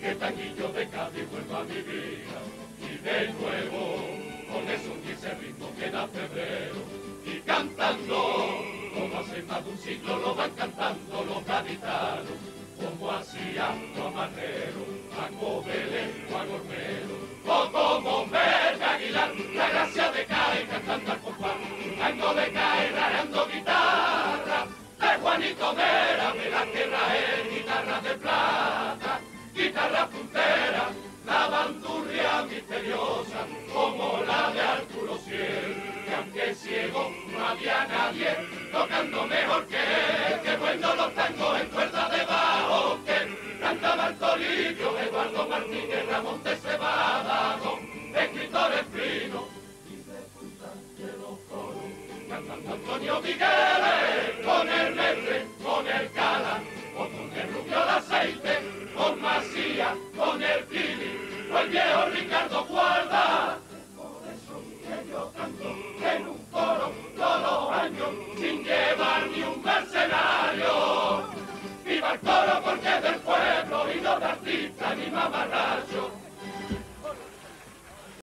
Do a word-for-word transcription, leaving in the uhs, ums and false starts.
que tanguillo de Cádiz vuelva a mi vida. Y de nuevo, con eso ese ritmo que da febrero. Y cantando, como hace más de un siglo lo van cantando los gaditanos. Como hacía Juan Marrero, Paco Belén, Juan Ormero, o como Merce Aguilar, la gracia de caer cantando al compás, tango de caer rayando guitarra, de Juanito Vera, de la tierra es guitarra de plata, guitarra puntera, la bandurria misteriosa, como la de Arturo Ciel, que aunque ciego no había nadie tocando mejor que él, que bueno los tangos en cuerda de bajo, que él cantaba el Toribio, Eduardo Martínez, Ramón de Cebada, con escritores finos, y de punta de los coros, cantando Antonio Miguel, con el Mestre, con el Cala, o con el Rubio de Aceite, con Macías, con el Pili, o el viejo Ricardo Guarda. Por eso que yo canto en un coro todos los años, sin llevar ni un verso.